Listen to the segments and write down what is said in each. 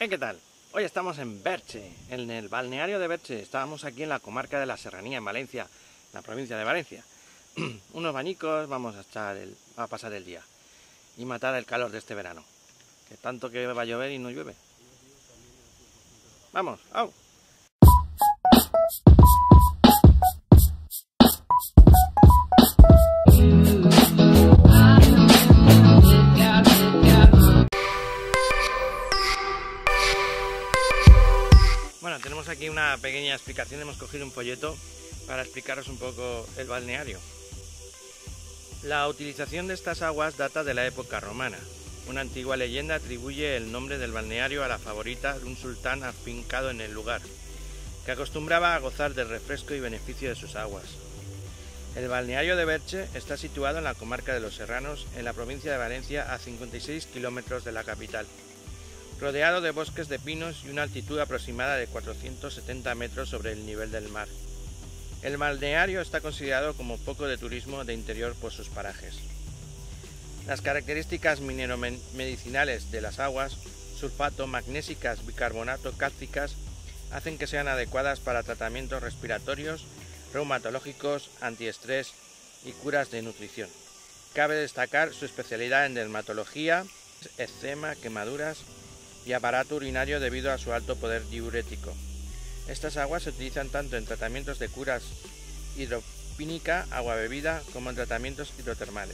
¿Qué tal? Hoy estamos en Berche, en el balneario de Berche. Estábamos aquí en la comarca de la Serranía, en Valencia, en la provincia de Valencia. Unos bañicos, vamos a pasar el día y matar el calor de este verano. Que tanto que va a llover y no llueve. ¡Vamos! ¡Au! Bueno, tenemos aquí una pequeña explicación, hemos cogido un folleto para explicaros un poco el balneario. La utilización de estas aguas data de la época romana. Una antigua leyenda atribuye el nombre del balneario a la favorita de un sultán afincado en el lugar, que acostumbraba a gozar del refresco y beneficio de sus aguas. El balneario de Berche está situado en la comarca de Los Serranos, en la provincia de Valencia, a 56 kilómetros de la capital, rodeado de bosques de pinos y una altitud aproximada de 470 metros sobre el nivel del mar. El balneario está considerado como foco de turismo de interior por sus parajes. Las características mineromedicinales de las aguas, sulfato, magnésicas, bicarbonato, cálcicas, hacen que sean adecuadas para tratamientos respiratorios, reumatológicos, antiestrés y curas de nutrición. Cabe destacar su especialidad en dermatología, eczema, quemaduras y aparato urinario debido a su alto poder diurético. Estas aguas se utilizan tanto en tratamientos de curas hidropínica, agua bebida, como en tratamientos hidrotermales.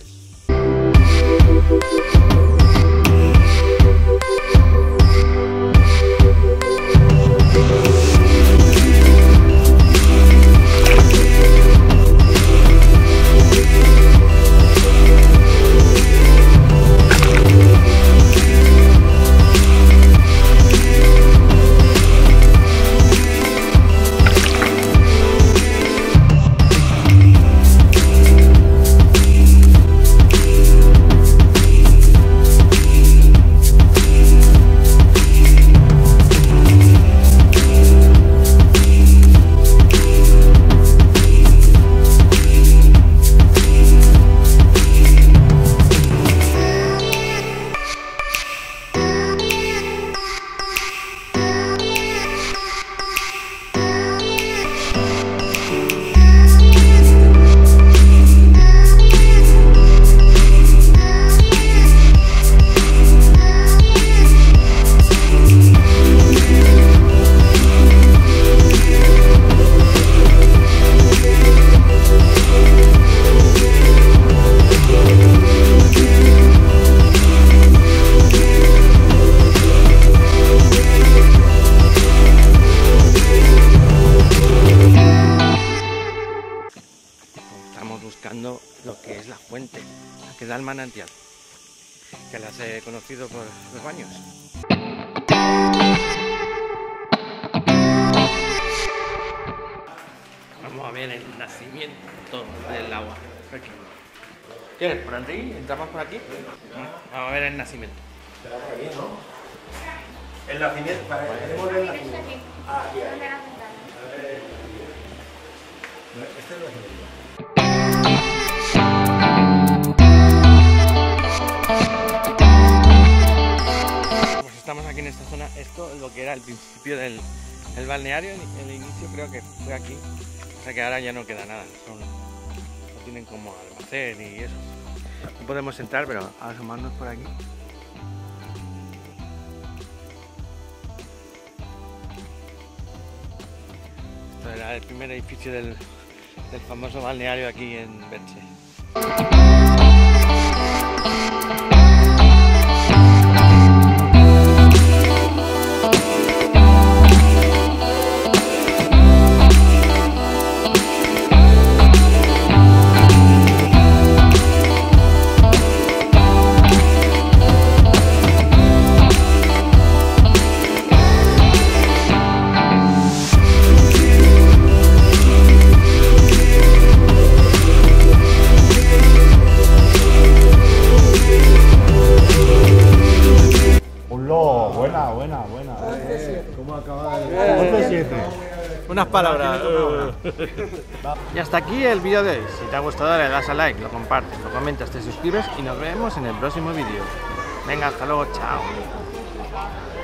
Estamos buscando lo que es la fuente, la que da el manantial, que la hace conocido por los baños. Vamos a ver el nacimiento del agua. Aquí. ¿Quieres por aquí? ¿Entramos por aquí? Vamos a ver el nacimiento. Será por aquí, ¿no? El nacimiento, para que tenemos el nacimiento. Ah, aquí hay. Este es el nacimiento. Pues estamos aquí en esta zona. Esto es lo que era el principio del balneario. El inicio creo que fue aquí. O sea que ahora ya no queda nada. Lo tienen como almacén y eso. No podemos entrar, pero asomarnos por aquí. Esto era el primer edificio del famoso balneario aquí en Berche. Buena. ¿Cómo acaba de...? Unas palabras. Y hasta aquí el vídeo de hoy. Si te ha gustado le das a like, lo compartes, lo comentas, te suscribes y nos vemos en el próximo vídeo. Venga, hasta luego, chao.